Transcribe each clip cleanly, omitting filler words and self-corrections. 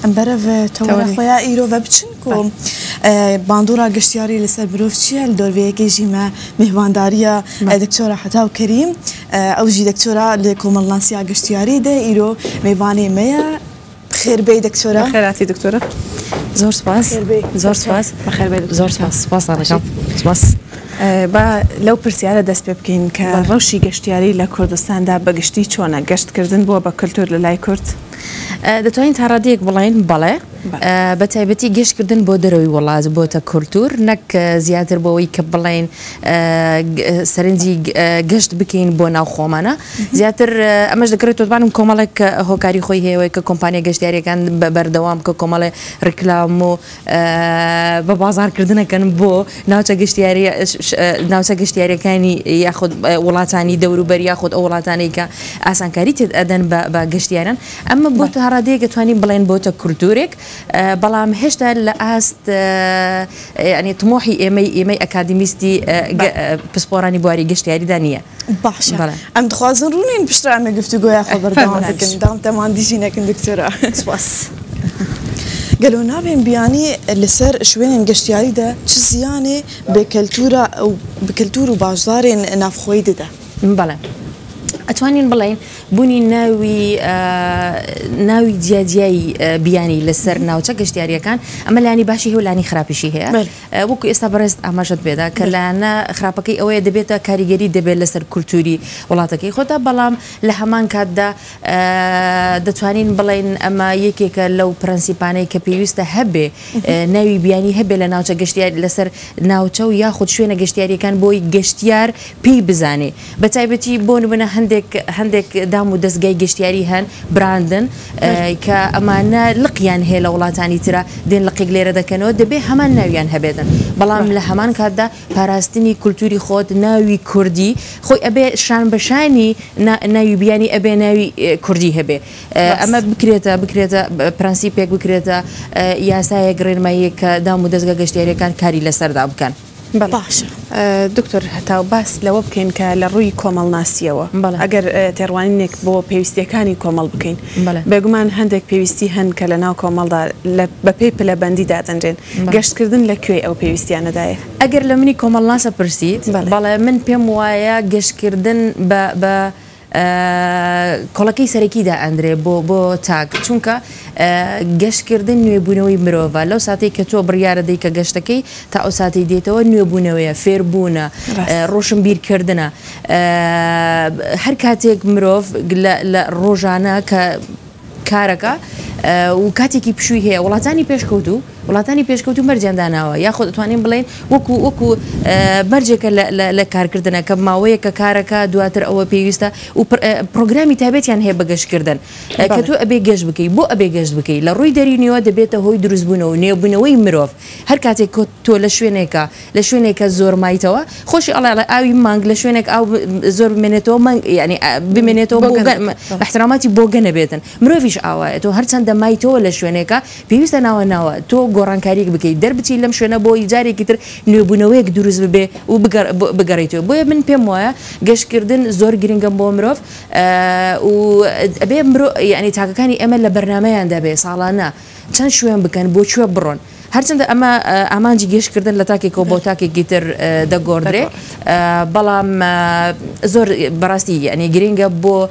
ئەمبەرە تەوەرە خۆیان ئیرۆڤە بچن و باندۆرا گەشتیاری لەسەر مرۆڤ چییە لە دۆربەیەکی ژیمە میهوانداریە دکتۆرە حەتاو کەریم ئەو ژی دکتۆرە لە کۆمەڵناسییا گەشتیاری دە ئیرۆ میوانێ مەیە خێربەی دکتۆرە خێراتی دکتۆرە زۆر سپاس زۆر سپاس زۆر سپاس سپاس ڕێژەم سپاس با لەو پرسیارە دەست پێ بکەین کە ڕەوشی گەشتیاری لە کوردستاندا بەگشتی چۆنە گەشتکردن بووە بە کللتور لە لای کورد دەتوانین تا ڕادەیەک بڵێن بەڵێ بە تایبەتی گەشتکردن بۆ دەرەوەی وڵات بۆتە کولتور نەک زیاتر بۆەوەی کە بڵێن سەرنجی گەشت بکەین بۆ ناو خۆمانە زیاتر ئەمەش دەکرێت توانم کۆمەڵێک هۆکاری خۆی هەیەوەی کە کۆمپانیا گەشتیاریەکان بەردەوام کە کۆمەڵێ ڕیکلام و بە بازارکردنەکەن بۆ ناوچە گەشتیاریەکانی یاخود وڵاتانی دەوروبەر یاخود ئەو وڵاتانەی کە ئاسانکاری تێت ئەدەن بە گەشتیاران ئەمە بۆ تا ڕادەیەک دەتوانین بڵێن بۆتە کولتورێک بەڵام هێشتا لە ئاست ینی تمۆحی ئێمەی ئەکادمیستی پسپۆرانی بواری گەشتیاریدا نییە باشە ئەم دخوازن ڕوونین پشترامە گفتوگۆیان خۆ بەردەوامەکەن دام تەماندیژینەکن دکتۆرە سپاس گەلۆ نابێن بیانی لەسەر شوێنن گەشتیاریدا چ زیانێ بکلتور و باشدارێن نافخۆی دەدا بەڵێ ئەتوانین بڵێن بوونی ناوی جیاجیایی بیانی لەسەر ناوچە گەشتیاریەکان ئەمە لانی باشی هەیە و لانی خراپیشی هەیە وەکو ئێستا بەڕێست ئاماژەت بێدا کە لایەنە خراپەکەی ئەوەیە دەبێتە کاریگەری دەبێت لەسەر کولتوری وڵاتەکەی خۆتا بەڵام لە هەمان کاتدا دەتوانین بڵێن ئەمە یەکێکە لەو پرەنسیپانەی کە پێویستە هەبێ ناوی بیانی هەبێ لە ناوچە گەشتیاری لەسەر ناوچە و یاخود شوێنە گەشتیاریەکان بۆی گەشتیار پێی بزانێ بە تایبەتی بۆ نمونە هەندێک دام و دەستگای گەشتیاری هەن براندن کە ئەمانە لقیان هەیە لە وڵاتانی ترە دێن لقیک لێرە دەکەنەوە دەبێ هەمان ناویان هەبێتن بەڵام لە هەمان کاتدا پاراستنی کولتوری خۆت ناوی کوردی خۆی ئەبێ شان بەشانی ناوی بیانی ئەبێ ناوی کوردی هەبێ ئەمە بکرێتە پرەنسیپێک بکرێتە یاسایەک ڕێنماییەک کە دام و دەستگا گەشتیاریەکان کاری لەسەردا بکەن باشە دکتۆر هەتاو باس لەوە بکەین کە لە ڕووی کۆمەڵناسیەوە ئەگەر تێڕوانینێک بۆ پێویستیەکانی کۆمەڵ بکەین بێگومان هەندێک پێویستی هەن کە لە ناو کۆمەڵدا بە پێی پلە بەندی دادەنجێن گەشتکردن لەکوێ ئەو پێویستیانەدایە ئەگەر لە منی کۆمەڵناسە پرسیت بەڵێ من پێم وایە گەشتکردن بە کۆڵەکەی سەرەکیدا ئەندرێ بۆ تاک چونکە گەشتکردن نوێبوونەوەی مرۆڤە لەو ساتەی کە تۆ بڕیارە دەی کە گەشتەکەی تا ئەو ساتەی دێتەوە نوێبوونەوەیە فێربوونە ڕۆشن بیرکردنە هەر کاتێک مرۆڤ لە ڕۆژانە کە کارەکە و کاتێکی پشووی هەیە وڵاتانی پێشکەوتو مەرجێنداناوە یاخۆ دەتوانین بڵێن وەکو مەرجێکە لە کارکردنە کە ماوەیە کە کارەکە دواتر ئەوە پێویستە و پرۆگرامی تایبەتیان هەیە بە گەشتکردن کە تۆ ئەبێ گەشت بکەی بۆ ئەبێ گەشت بکەی لە ڕووی دەرینەوە دەبێتە هۆی دروستبوونەوە نێوبوونەوەی مرۆڤ هەر کاتێک تۆ لە شوێنێکە زۆر مایتەوە خۆشی ئەڵێ ئاوی مانگ لە شوێنێک ئاو زۆر بمێنێتەوە ینی بمێنێتەوە احتراماتی بۆ گەنە بێتن مرۆڤیش ئاوایە تۆ هەرچەندە مایتەوە لە شوێنێکە پێویستە ناوە تۆ گۆڕانکاریک بکەیت دەربچی لەم شوێنە بۆی جارێکی تر نوێبوونەوەیەک دروست ببێ و بگەڕێتەوە بۆیە من پێم وایە گەشتکردن زۆر گرنگە بۆ مرۆڤ و ئەبێ ینی تاکەکانی ئەمە لە بەرنمەیاندا بێ ساڵانە چەند شوێن بکەن بۆ کوێ بڕۆن هەرچەندە ئەمە ئامانجی گەشتکردن لە تاکێکەوە بۆ تاکێکی تر دەگۆڕدرێ بەڵام زۆر بەڕاستی ینی گرنگە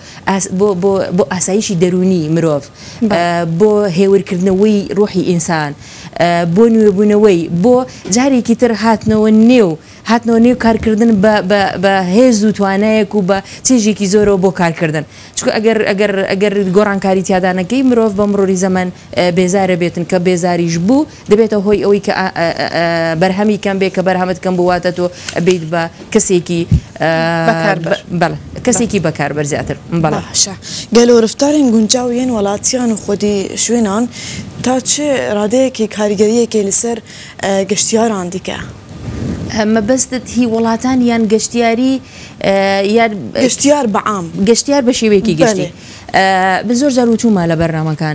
بۆ ئاسایشی دەرونی مرۆڤ بۆ هێورکردنەوەی ڕۆحی ئینسان بۆ نوێبوونەوەی بۆ جارێکی تر هاتنەوە نێو کارکردن بە هێز و توانایەک و بە چێژێکی زۆرەوە بۆ کارکردن چکە ئەگەر گۆڕانکاری تیادانەکەی مرۆڤ بە مرۆری زەمن بێزارە بێتن کە بێزاریش بوو دەبێتە هۆی ئەوەی کە بەرهەمی کەم بێ کە بەرهەمت کەم بواتە تۆ ئەبیت بە کەسێکی بەکاربەر زیاتر باشە گەلۆ رفتارên گونجاویên وڵاتیان و خودی شوێنان تا چه ڕادەیەکی کاریگەریەکی لەسەر گەشتیاران دیکە مەبەستت هی وڵاتان یان گەشتیاری گەشتیار بەعام گەشتیار بە شێوەیەکی گەشتی زۆر جار وتومە لە بەرنامەکان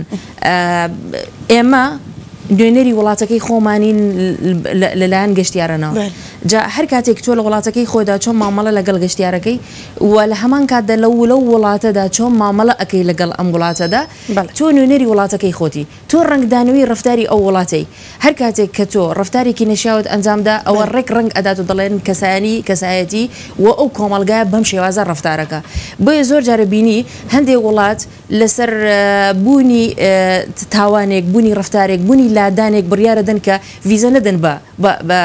ئێمە دوێنەری وڵاتەکەی خۆمانین لەلایەن گەشتیارانەوە جا هەر کاتێک تۆ لە وڵاتەکەی خۆدا چۆن مامەڵە لەگەڵ گەشتیارەکەی و لە هەمان کاتدا لەو وڵاتەدا چۆن مامەڵە ئەەکەی لەگەڵ ئەم وڵاتەدا تۆ نوێنەری وڵاتەکەی خۆتی تۆ ڕنگدانەوەی ڕفتاری ئەو وڵاتی هەر کاتێک کە تۆ ڕفتارێکی نەشاوت ئەنجامدا ئەوە ڕنگ ئەدات و دەڵێن کەسایەتی و ئەو کۆمەلگایە بەم شێوازە ڕفتارەکە بۆیە زۆر جارە بینی هەندێک وڵات لەسەر بوونی تاوانێک بوونی ڕفتارێک بوونی لادانێک بڕیارە دەن کە ویزە نەدەن بە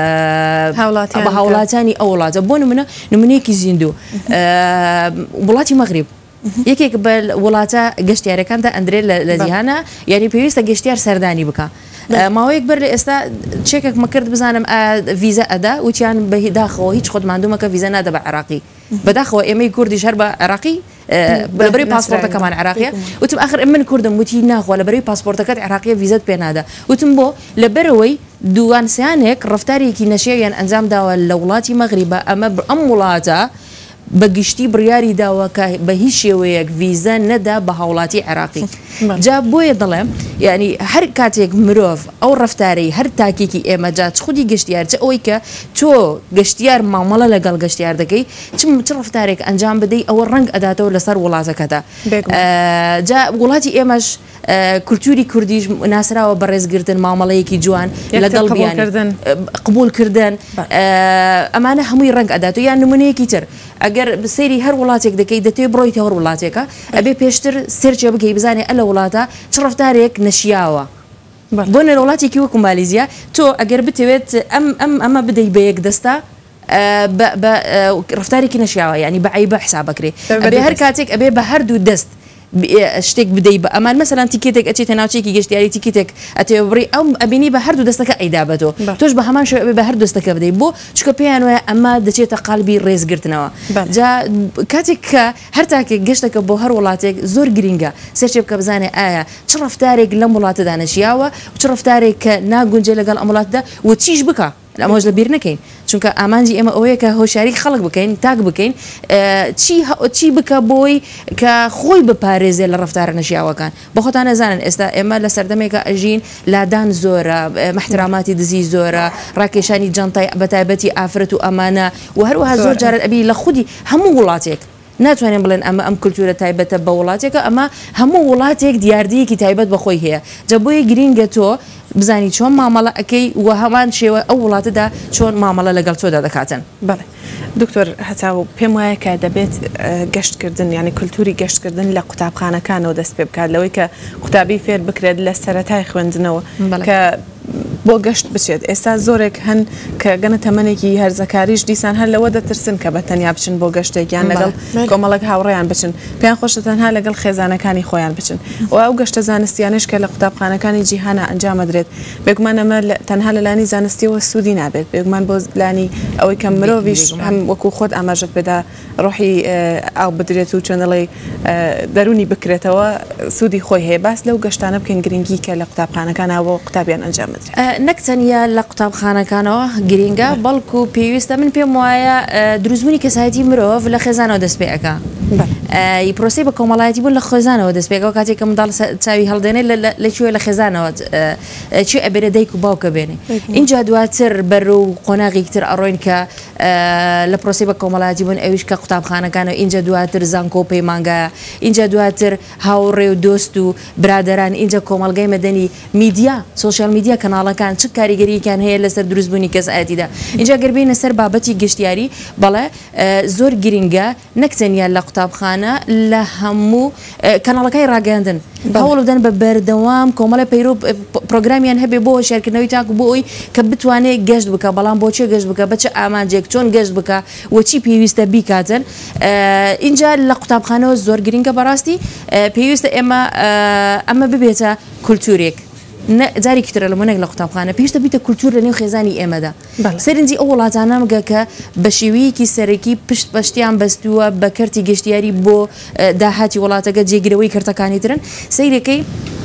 هاوڵاتانی ئەو وڵاتە بۆ نمونەیەکی زیندوو وڵاتی مەغریب یەکێک بە وڵاتە گەشتیارەکاندا ئەندرێت لە جیهانە یعنی پێویستە گەشتیار سەردانی بکە ماوەیەک بەر لە ئێستا چێکێک مەکرد بزانم ویزە ئەدا وتیان بەداخەوە هیچ خۆت مادوومەکە ویزە نادە بە عراقی بەداخەوە ئێمەی کوردیش هەر بە عراقی لەبەری پاسپۆرتەکەمان عراقیە وتم آخر من کوردم وتی ناخۆ لەبەری پاسپۆرتەکەت عراقیە ویزەت پێ نادا وتم بۆ لەبەرەوەی دووانسیانێک ڕفتارێکی نەشێویان ئەنجام داوە لە وڵاتی مەغریبە ئەم وڵاتە بەگشتی بڕیاری داوەکە بە هیچ شێوەیەک ویزە نەدا بە هاوڵاتی عراقی جا بۆیە دەڵێم یعنی هەر کاتێک مرۆڤ ئەو ڕفتارەی هەر تاکێکی ئێمە جات خودی گەشتیار چ ئەوەی کە تۆ گەشتیار مامەڵە لەگەڵ گەشتیار دەکەی چ ڕفتارێک ئەنجام بدەی ئەوە ڕنگ ئەداتەوە لەسەر وڵاتەکەدا جا وڵاتی ئێمەش کولتوری کوردیش ناسراوە بە ڕێزگرتن مامەڵەیەکی جوان لەگەڵ قبولکردن ئەمانە هەمووی ڕنگ ئەداتەوە یان نمونەیەکی تر ئەگەر سەیری هەر وڵاتێک دەکەی دەتوێت بڕۆیتە هەر وڵاتێکە ئەبێ پێشتر سێرچێ بگەی بزانێ ئە لە وڵاتە چ ڕفتارێک نەشیاوە بۆ نە وڵاتێکی وەکو مالیزیا تۆ ئەگەر بتەوێت ئەمە بدەی بە یەک دەستا بە ڕفتارێکی نەشیاوە ینی بە عیبە حسابەکرێ ئەبێ هەر کاتێک ئەبێ بە هەردوو دەست شتێک بدەی بە ئەمان مەسەلەن تیکێتێک ئەچێتە ناوچێکی گەشتیاری تیکێتێک ئەتێ بڕی ئەو ئەبینی بە هەردوو دەستەکە ئەیدا بە تۆ تۆش بە هەمان شێوە بە هەردوو دەستەکە بدەیت بۆ چکە پێیان وایە ئەمە دەچێتە قالبی ڕێزگرتنەوە جا کاتێک کە هەر تاکێک گەشتەکە بۆ هەر وڵاتێک زۆر گرینگە سێرچێ بکە بزانێ ئایا چ ڕفتارێک لەم وڵاتەدا نەشیاوە و چ ڕفتارێک کە ناگونجێ لەگەڵ ئەم وڵاتدا و چیش بکە ئەمەش لە بیر نەکەین چونکە ئامانجی ئێمە ئەوەیە کە هۆشیاری خەڵک بکەین تاک بکەین چی بکە بۆی کە خۆی بپارێزێ لە ڕفتارە نەشیاوەکان بە خۆتان نەزانن ئێستا ئێمە لە سەردەمێکە ئەژین لادان زۆرە محتراماتی دزی زۆرە ڕاکێشانی جانتای بەتایبەتی ئافرەت و ئەمانە و هەروەها زۆر جارت ئەبی لە خودی هەموو وڵاتێک ناتوانین بڵێن ئەم کولتورە تایبەتە بە وڵاتێکە ئەمە هەموو وڵاتێک دیاردەیەکی تایبەت بەخۆی هەیە جا بۆیە گرینگە تۆ بزانی چۆن مامەڵە ئەەکەی و هەمان شێوە ئەو وڵاتەدا چۆن مامەڵە لەگەڵ تۆدا دەکاتن بەڵێ دکتۆر هەتا و پێم وایە کە دەبێت گەشتکردن ینی کولتوری گەشتکردن لە قوتابخانەکانەوە دەست پێ بکات لەوەی کە قوتابی فێر بکرێت لە سەرەتای خوێندنەوە کە بۆ گەشت بچێت ئێستا زۆرێک هەن کە گەنە تەمەنێکی هەرزەکاریش دیسان هەر لەوە دەترسن کە بە تەنیا بچن بۆ گەشتێکیان لەگەڵ کۆمەڵک هاوڕێیان بچن پێیان خۆشە تەنها لەگەڵ خێزانەکانی خۆیان بچن و ئەو گەشتە زانستیانش کە لە قوتابخانەکانی جیهانە ئەنجامەدرێت بێگومان ئەمە تەنها لەلانی زانستیەوە سوودی نابێت بێگومان بۆ لانی ئەوەی کە مرۆڤیش هەم وەکو خۆت ئاماژت پێدا ڕۆحی ئاو بدرێت و چۆنەڵی دەرونی بکرێتەوە سوودی خۆی هەیە باس لەو گەشتانە بکەین گرنگی کە لە قوتابخانەکانەوە قوتابیان ئەنجامدرێت نەکتەنیا لە قوتابخانەکانەوە گرینگە بەڵکو پێویستە من پێم وایە دروستبوونی کەسایەتی مرۆڤ لە خێزانەوە دەست پێەکە پرۆسی بە کۆمەڵایەتی بوون لە خێزانەوە دەست پێکەوە کاتێک کە منداڵ چاوی هەڵدێنێت لەکوێ لە خێزانەوە چی ئەبێرە دایک و باوکە بێنێ اینجا دواتر بەر و قۆناغێکی تر ئەڕۆین کە لە پرۆسی بە کۆمەڵایەتی بوون ئەویش کە قوتابخانەکانەوە اینجا دواتر زانکۆ پەیمانگایە اینجا دواتر هاوڕێ و دۆست و برادەران اینجا کۆمەلگای مەدەنی میدیا سۆشیال میدیا کەناڵەکان چ کاریگەریەکان هەیە لەسەر دروستبوونی کەسایەتیدا اینجا گەربینە سەر بابەتی گەشتیاری بەڵێ زۆر گرینگە نەکتەنیا لە قوتابخانە لە هەموو کەناڵەکەی ڕاگەاندن هەوڵ بدەن بە بەردەوام کۆمەڵە پەیرۆ پرۆگرامیان هەبێ بۆ شارکردنەوەی تاکو بۆ ئەوی کە بتوانێت گەشت بکە بەڵام بۆچێ گەشت بکە بەچە ئامانجێک چۆن گەشت بکە وەچی پێویستە بیکاتن اینجا لە قوتابخانەوە زۆر گرینگە بەڕاستی پێویستە ئەمە ببێتە کولتورێک جارێکی ترە لەمونێک لە قوتابخانە پێویستە بیتە کولتور لە نێو خێزانی ئێمەدا سەرنجی ئەو وڵاتانە مگە کە بە شێوەیەکی سەرەکی پشت پەشتیان بەستووە بە کەرتی گەشتیاری بۆ داهاتی وڵاتەکە جێگرەوەی کەرتەکانی ترن سەیرەکەی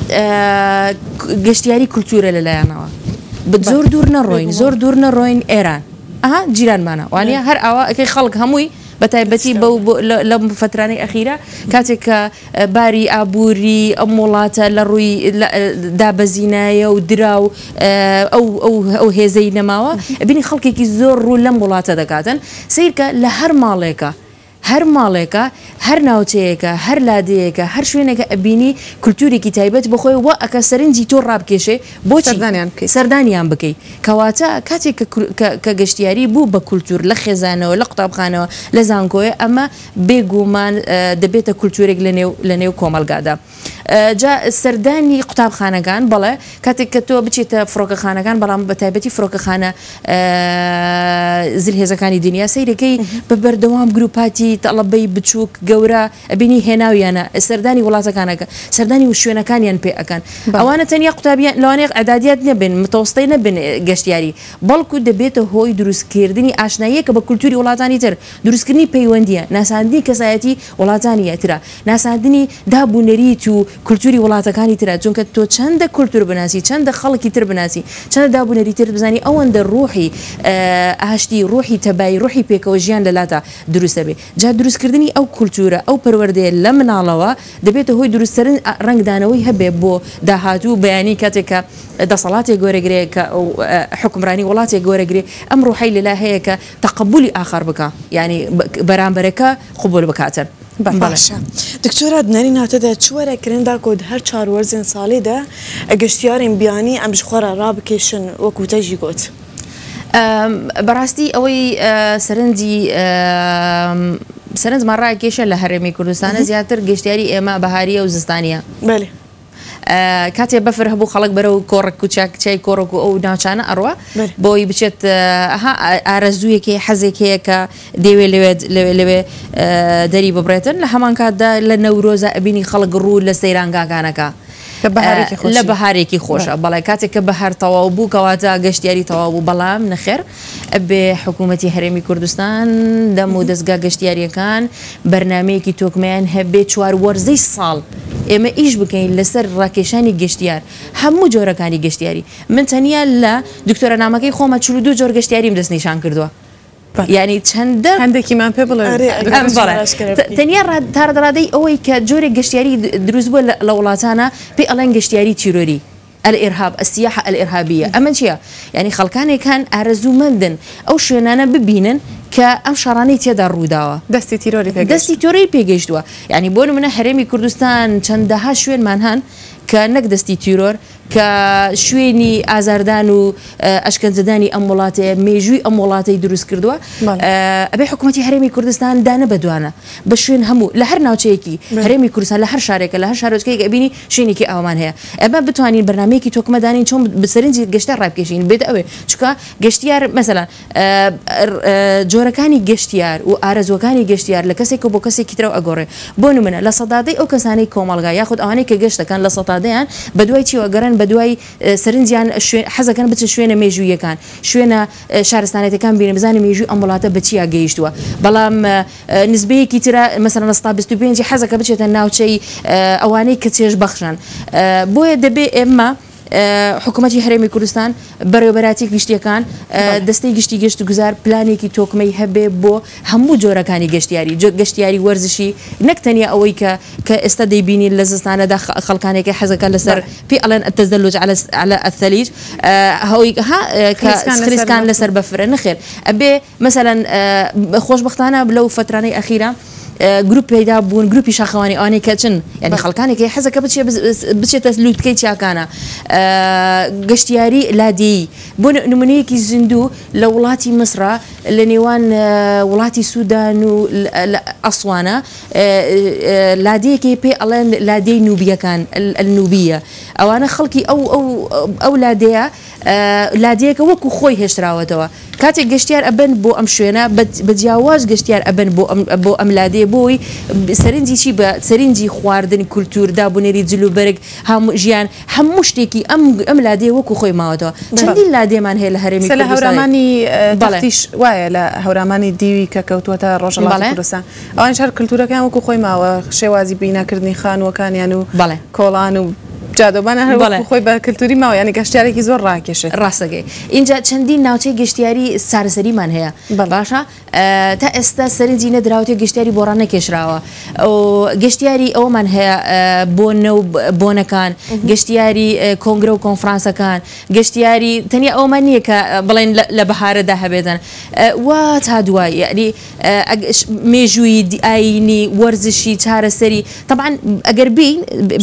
گەشتیاری کولتورە لەلایەنەوە زۆر دوور نەڕۆین زۆر دوور نەڕۆین ئێران جیرانمانە وانە هەر ئەوە ئەەکەی خەڵک هەمووی بەتایبەتی لەم فترانەی ئەخیرە کاتێک کە باری ئابووری ئەم وڵاتە لە ڕووی دابەزینایە و درا و ئەو هێزەی نەماوە بینی خەڵکێکی زۆر ڕوو لەم وڵاتە دەکاتن سیرکە لە هەر ماڵێکە هەر ناوچەیەکە هەر لادەیەکە هەر شوێنێکە ئەبینی کولتورێکی تایبەت بخۆی وە ئەکە سەرنجی تۆ ڕابکێشێ بۆچی سەردانیان بکەیت کەواتە کاتێک کە گەشتیاری بوو بە کولتور لە خێزانەوە لە قوتابخانەوە لە زانکۆیە ئەمە بێگومان دەبێتە کولتورێک لە نێو کۆمەلگادا. جا سەردانی قوتابخانەکان بەڵێ کاتێک کە تۆ بچێتە فڕۆکەخانەکان بەڵام بە تایبەتی فڕۆکەخانە زلهێزەکانی دنیا سەیرەکەی بە بەردەوام گروپاتی تەڵەبەی بچووک گەورە ئەبینی هێناویانە سەردانی وڵاتەکانەکە سەردانی و شوێنەکانیان پێ ئەەکەن ئەوانە تەنیا قوتابیان لەوانەیە ئەدادیات نەبن متەوەستەی نەبن گەشتیاری بەڵکو دەبێتە هۆی دروستکردنی ئاشناییەکە بە کولتوری وڵاتانی تر دروستکردنی پەیوەندیە ناساندنی کەسایەتی وڵاتانی ترە ناساندنی دابوونەریت و کولتوری وڵاتەکانی ترە چونکە تۆ چەندە کولتور بناسی چەندە خەڵکی تر بناسی چەندە دابوونەری تر بزانی ئەوەندە ڕوحی ئاشتی ڕوحی تەبایی ڕوحی پێکەوە ژیان لەلاتە دروستە بێ جا دروستکردنی ئەو کولتورە ئەو پەروەردەیە لە مناڵەوە دەبێتە هۆی دروستترن ڕنگدانەوەی هەبێ بۆ داهاتوو بەیانی کاتێککە دەسەڵاتێک گۆرەگرەیە کە حکومرانی وڵاتێک گۆرەگرێ ئەم ڕوحی لەلا هەیە کە تەقبولی ئاخر بکە ینی بەرامبەرەکە قبول بکاتن باشە دکتۆرە دنەری ناتەدا چوەرە کرندا کۆ هەر چاروەرزێن ساڵیدا گەشتیارین بیانی ئەم خۆرە ڕابکێشن وەکو تەژی گوت بەڕاستی ئەوەی سەرنجمان ڕاکێشە لە هەرێمی کوردستانە زیاتر گەشتیاری ئێمە بەهاریە و زستانیە کاتێ بەفر هەبوو خەڵک بەرە و کۆڕک و چای کۆڕک و ئەو ناوچانە ئەڕوە بۆی بچێت ئارەزوویەکی حەزێکەیە کە دەوێت لەوێ دەری ببرێتن لە هەمان کاتدا لە نەورۆزە ئەبینی خەڵک ڕوو لە سەیرانگاکانەکە لە بەهارێکی خۆشە بەڵای کاتێک کە بەهار تەواو بوو کەواتە گەشتیاری تەواو بوو بەڵام نەخێر ئەبێ حکوومەتی هەرێمی کوردستان دەم و دەستگا گەشتیاریەکان بەرنمەیەکی تۆکمەیان هەبێ چوار وەرزەی ساڵ ئێمە ئیش بکەین لەسەر ڕاکێشانی گەشتیار هەموو جۆرەکانی گەشتیاری من تەنیا لە دکتۆرە نامەکەی خۆمە 42 جۆر گەشتیاریم دەستنیشان کردووە ینی چەندە هەندێکیمان پێ بڵێ تەنیا تاڕدەڕادەی ئەوەی کە جۆرێک گەشتیاری دروست بووە لە وڵاتانە پێی ئەڵێن گەشتیاری تیرۆری الإرهاب السياحة الإرهابية أما شيء يعني خلقاني كان أرزو مندن أو شينانا ببينن كأم شراني تيدا الروداوة دستي تيروري بيجيشتوا يعني بقولوا من حرمي كردستان چندها شوين مانهان كنك دستي تيرور كشويني أزاردان و أشكنزداني أمولاتي ميجوي أمولاتي دروس كردوا أبي حكومتي حرمي كردستان دانا بدوانا بشوين همو لهر ناوچيكي حرمي كردستان لهر شارك لهر شاركي أبيني شيني كي أومان هي أما بتواني برنامجي توكما دانين شون بسرنجي قشتار رايب كيشين بيد أوي شكا قشتيار مثلا جوركاني قشتيار وأرزوكاني قشتيار لكسيك وبكسيك كترو أجوري بونو منا لصدادي أو كساني كومالغا ياخد أواني كقشتا كان لصداديان بدوي شيء وقرن بدوي سرنجيان حزا كان بتش شوينا ميجوية كان شوينا شارستانية كان بين مزاني ميجو أمولاته بتشيا جيشتوا بلام نسبية كتيرة مثلا نستابستو بينجي حزا كان بتش تناو شيء أواني كتير بخشان بويا دبي إما حکوومەتی هەرێمی کوردستان بەڕێوەبەراتی گشتیەکان دەستەی گشتی گوزار پلانێکی تۆکمەی هەبێ بۆ هەموو جۆرەکانی گەشتیاری وەرزشی نەک تەنیا ئەوەی کە ئێستا دەیبینی لە زستانەدا خەڵکانێکی حەزەکان لەسەر پێی ئەڵێن التەزەلج على الثەلیج هەوی خریسکان لەسەر بەفرە نەخێر ئەبێ مثلا خۆشبەختانە لەو فترانەی ئەخیرە گروپ پیدا بوون گروپی شاخوانی آنی کچن یعنی خلقانی که حزه کبچه بچه تسلوت کی چاکانا گشتیاری لادی بون نمونه کی زندو لولاتی مصر لنیوان ولاتی سودان و أسوانا لادی کی پی الان لادی نوبیا کان النوبیه او انا خلقی او لادیه که وکو خوی هشتراوتوا کاتی گشتیار ابن بو ام شوینا بدیاواز گشتیار ابن بو ام لادی بوي سرنجي شي سرنجي خواردن كولتور دابونيري جلوبرگ هم جيان هم مشتكي ام لادي وكو خوي ماوتو چندين لادي من هي الهرمي سلا هوراماني تفتيش وايا لا هوراماني ديوي ككوتوتا روجلات كردستان او ان شهر كولتورا كان وكو خوي ماوا شوازي بينا كردني خان وكان يانو كولان جادۆبانە هەر خۆی بە کللتوری ماوە ینی گەشتارێکی زۆر ڕاکێشێت ڕاستەکەی اینجا چەندین ناوچەی گەشتیاری سارسەریمان هەیە باشە تا ئێستا سەرنجی نەدراوتێ گەشتیاری بۆ ڕانەکێشراوە گەشتیاری ئەومان هەیە بۆ نەو بۆنەکان گەشتیاری کۆنگرە و کۆنفرانسەکان گەشتیاری تەنیا ئەومان نییە کە بڵێن لە بەهارەدا هەبێتن وا تا دوای یعنی مێژووی ئاینی وەرزشی چارەسەری طبعا ئەگەر بین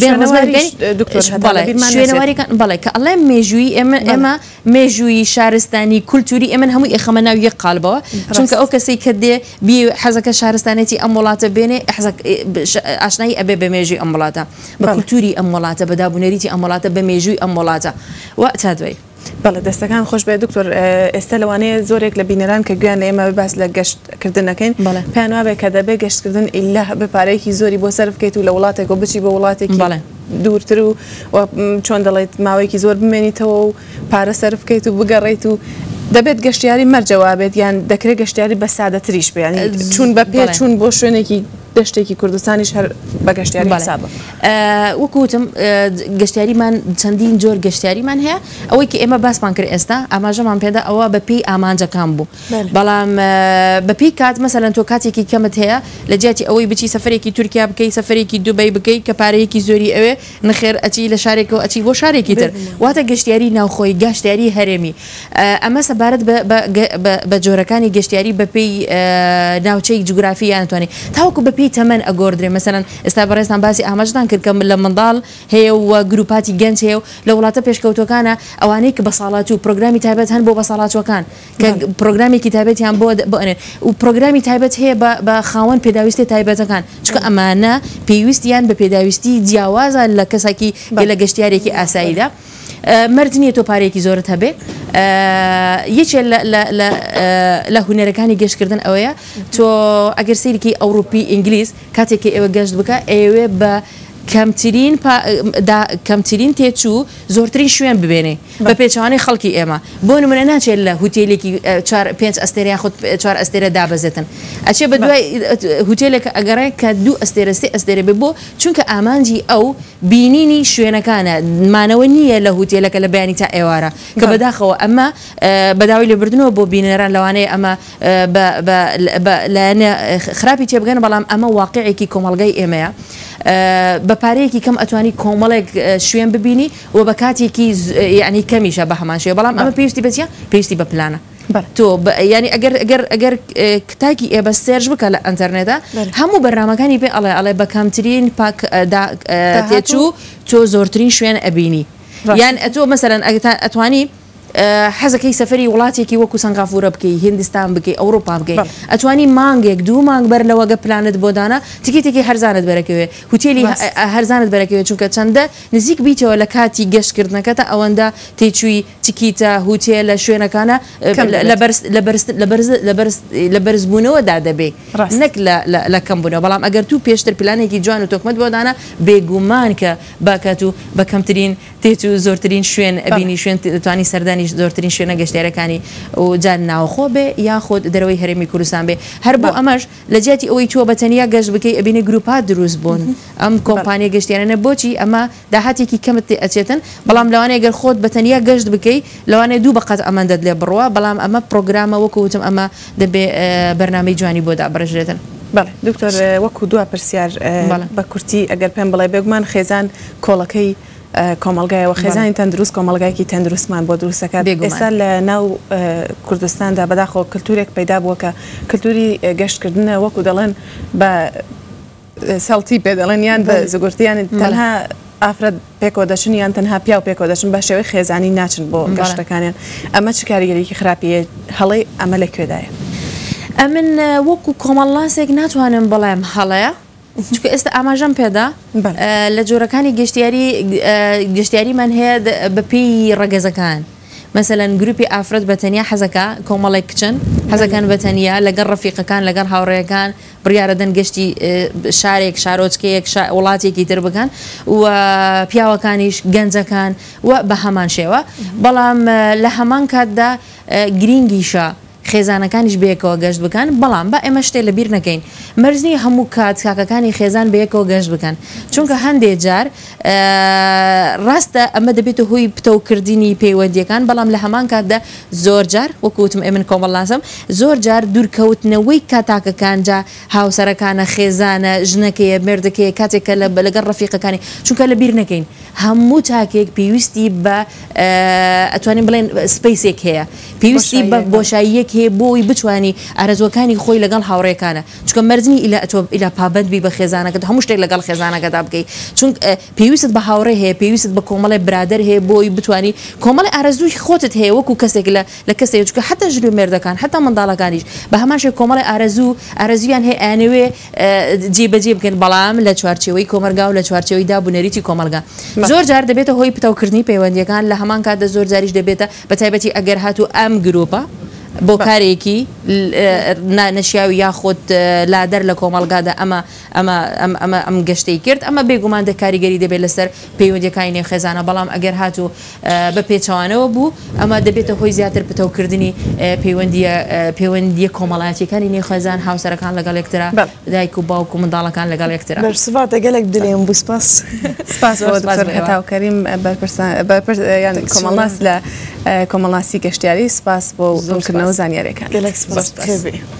شوێنەوەریەکان بەڵێ کە ئەڵێ مێژووی ئێمە مێژووی شارستانی کولتوری ئێمە هەمووی ئێخەمە ناو یەک قالبەوە چونکە ئەو کەسەی کە دێ بی حەزەکە شارستانێتی ئەم وڵاتە بێنێ ئاشنایی ئەبێ بە مێژووی ئەم وڵاتە بە کولتوری ئەم وڵاتە بە دابوونەریتی ئەم وڵاتە بە مێژووی ئەم وڵاتە وا تا دوای بەڵێ دەستەکان خۆش بێ دکتۆر ئێستا لەوانەیە زۆرێک لە بینەران کە گویان ئێمە باس لە گەشتکردنەکەین پێیان وابێ کە دەبێ گەشتکردن ئیلا بە پارەیەکی زۆری بۆ سەرف بکەیت و لە وڵاتێک و بچی بە وڵاتێکی دوورتر و چۆن دەڵێت ماوەیەکی زۆر بمێنیتەوە و پارە سەرف بکەیت و بگەڕێیت و دەبێت گەشتیاری مەرجەوابێت یان دەکرێت گەشتیاری بە سادەتریش بێ چون بە پێ چوون بۆ شوێنێکی دەشتێکی کوردستانیش هەر بە گەشتیاری حسابە وەکوتم گەشتیاریمان چەندین جۆر گەشتیاریمان هەیە ئەوەی کە ئێمە باسمان کرد ئێستا ئاماژەمان پێدا ئەوە بە پێی ئامانجەکان بوو بەڵام بە پێی کات مەسەلەن تۆ کاتێکی کەمت هەیە لە جیاتی ئەوەی بچی سەفرێکی تورکیا بکەی سەفرێکی دوبەی بکەی کە پارەیەکی زۆری ئەوێ نەخێر ئەچی لە شارێکەوە ئەچی بۆ شارێکی تر واتە گەشتیاری ناوخۆی گەشتیاری هەرێمی ئەمە سەبارەت بە جۆرەکانی گەشتیاری بە پێی ناوچەی جوگرافی یانتوانێت تاوەکو بە پێی تەمەەن ئەگۆردرێ مەسەرەن ئێستا بەڕێستان باسی ئاماژدان کرد کە لە منداڵ هەیە و گروپاتی گەنج هەیە و لە وڵاتە پێشکەوتەکانە ئەوانەی کە بەساڵات و پرۆگرامی تایبەت هەن بۆ بەساڵاتوەکان کە پرۆگرامێکی تایبەتیان بۆ بۆنێن و پرۆگرامی تایبەت هەیە بە خاوەن پێداویستی تایبەتەکان چکە ئەمانە پێویستیان بە پێداویستی جیاوازە لە کەسێکی لە گەشتیارێکی ئاساییدا مرد نییە تۆ پارێکی زۆرت هەبێ یەکێ لە هونەرەکانی گەشتکردن ئەوەیە تۆ ئەگەر سەیرکی ئەوروپی ئینگلیز کاتێکی ئێوە گەشت بکە ئێوێ بە کەمترین تێچوو زۆرترین شوێن ببێنێ بە پێچوانی خەڵکی ئێمە بۆ نمونە ناچێت لە هوتێلێکی 5 ئەستێریان خودت 4 ئەستێرە دابەزێتن ئەچێ بە دوای هوتێلێکە ئەگەڕێ کە 2 ئەستێرە 3 ئەستێرە بێ بۆ چونکە ئامانجی ئەو بینینی شوێنەکانە مانەوە نییە لە هوتێلەکە لە بەیانی تا ئێوارە کە بەداخەوە ئەمە بەداوی لێبردنەوە بۆ بینەران لەوانەیە ئەمە لایەنە خراپی تێبگەن بەڵام ئەمە واقعێکی کۆمەڵگەی ئێمەیە بە پارەیەکی کەم ئەتوانی کۆمەڵێک شوێن ببینی و بە کاتێکی یعنی کەمیشە بە هەمان شێ بەڵام ئەمە پێویستی بەچە پێویستی بە پلانە تۆ ینی ئەگەر کتاکی ئێبە سێرج بکە لە ئەنتەرنێتە هەموو بەرنامەکانی پێ ئەڵێ بە کەمترین تێچوو تۆ زۆرترین شوێن ئەبینی یان ئەتۆ مەسەرەن ئەتوانی حەزەکەی سەفەری وڵاتێکی وەکو سنگافورە بکەی هندستان بکەی ئەوروپا بکەی ئەتوانی مانگێک 2 مانگ بەر لەوەگە پلانت بۆ دانا تیکێتێکی هەرزانت بەرەکەوێ هوتێلی هەرزانت بەرەکەوێت چونکە چەندە نزیک بیتەوە لە کاتی گەشتکردنەکەتە ئەوەندە تێچووی تیکیتە هوتێل لە شوێنەکانە لە بەرزبوونەوەدا دەبێ نەک لە کەمبوونەوە بەڵام ئەگەر تو پێشتر پلانێکی جوان و تۆکمت بۆ دانا بێگومان کە باکات و بە کەمترین تێچ و زۆرترین شوێن ئەبینی شوێن دەتوانی سەردانی زۆرترین شوێنە گەشتیارەکانی و جان ناوخۆ بێ یاخۆت دەرەوەی هەرێمی کوردستان بێ هەر بۆ ئەمەش لە جیاتی ئەوەی تۆ بەتەنیا گەشت بکەی ئەبینە گروپات دروست بوون ئەم کۆمپانیە گەشتیارانە بۆچی ئەمە داهاتێکی کەمت ئەچێتن بەڵام لەوانەیە گەر خۆت بەتەنیا گەشت بکەی لەوانەیە 2 بەقەت ئەمەندەت لێ بڕوە بەڵام ئەمە پرۆگرامە وەکوتم ئەمە دەبێ بەرنامەی جوانی بۆ دابڕژێتن بەڵێ دکتۆر وەکو دو پرسیار بە کورتی ئەگەر پێم بڵێ بێگومان خێزان کۆڵەکەی کۆمەلگایەوە خێزانی تەندروست کۆمەلگایکی تەندروستمان بۆ دروستەکە ئێستا لە ناو کوردستاندا بەداخەوە کللتورێک پەیدا بووە کە کللتوری گەشتکردنە وەکو دەڵێن بە سەڵتی پێ دەڵێن یان بە زگورتیان تەنها ئافرەت پێکۆ دەچن یان تەنها پیا و پێکۆ دەچن بە شێوەی خێزانی ناچن بۆ گەشتەکانیان ئەمە چ کاریگەریکی خراپیە هەڵەی ئەمە لەکوێدایە ئەمن وەکو کۆمەڵاسێک ناتوانم بەڵام هەڵەیە چونکە ئێستا ئاماژەم پێدا لە جۆرەکانی گەشتیاریمان هەیە بەپێی ڕەگەزەکان مەسەلەن گروپی ئافرەت بەتەنیا حەزەکە کۆمەڵێک کچن حەزەکان بەتەنیا لەگەڵ ڕەفیقەکان لەگەڵ هاوڕێیەکان بڕیارەدەن گەشتی شارێک شارۆچکەیەک وڵاتێکی تر بکەن و پیاوەکانیش گەنجەکان و بە هەمان شێوە بەڵام لە هەمان کاتدا گرنگیشە خێزانەکانیش بەیەکەوە گەشت بکەن بەڵام بە ئێمە شتێ لەبیر نەکەین مەرزنی هەموو کاتکاکەکانی خێزان بەیەکەوە گەشت بکەن چونکە هەندێک جار ڕاستە ئەمە دەبێت هۆی پتەوکردنی پەیوەندیەکان بەڵام لە هەمان کاتدا زۆر جار وەکوتم ئێمن کۆمەڵناسم زۆر جار دوورکەوتنەوەی کاتاکەکان جا هاوسەرەکانە خێزانە ژنەکەیە مردەکەیە کاتێکە لەگەڵ ڕەفیقەکانی چونکە لەبیر نەکەین هەموو تاکێک پێویستی بە ئەتوانین بڵێن سپیسێک هەیە پێویستی بە بۆشاییەک هەیە بۆی بتوانی ئارەزوەکانی خۆی لەگەڵ هاوڕێکانە چونکە مەرزنی ئیلا پابەندبی بە خێزانەکەت هەموو شتێک لەگەڵ خێزانەکەدا بکەیت چون پێویست بە هاوڕێ هەیە پێویست بە کۆمەڵی برادر هەیە بۆی بتوانی کۆمەڵی ئارەزووی خۆتت هەیە وەکو کەسێک لە کەسێک چونکە حتا ژن و مێردەکان حتا منداڵەکانیش بە هەماشێک کۆمەڵی ئارەزویان هەیە ئەنوێ جێبەجێ بکەن بەڵام لە چوارچێوەی کۆمەلگا و لە چوارچێوەی دابوونەریتی کۆمەلگا زۆر جار دەبێتە هۆی پتەوکردنی پەیوەندیەکان لە هەمان کاتدا زۆر جاریش دەبێتە بە تایبەتی ئەگەر هاتوو ئەم گرۆپە بۆ کارێکی نەشیاوی یاخۆت لادەر لە کۆمەلگادا ئەم گەشتەی کرد ئەمە بێگومان کاریگەری دەبێت لەسەر پەیوەندیەکانی نێو خێزانە بەڵام ئەگەر هاتوو بە پێچەوانەوە بوو ئەمە دەبێتە هۆی زیاتر پتەوکردنی پەیوەندیە کۆمەڵایەتیەکانی نێو خێزان هاوسەرەکان لەگەڵ یەکترا دایک و باوک و منداڵەکان لەگەڵ یەکترا بەرسفات گەلێک دلێم بوو سپاس هەتاوکەریم کۆمەڵناس لە کۆمەڵناسی گەشتیاری سپاس بۆ زۆرکردنەوە زانیاریەکان.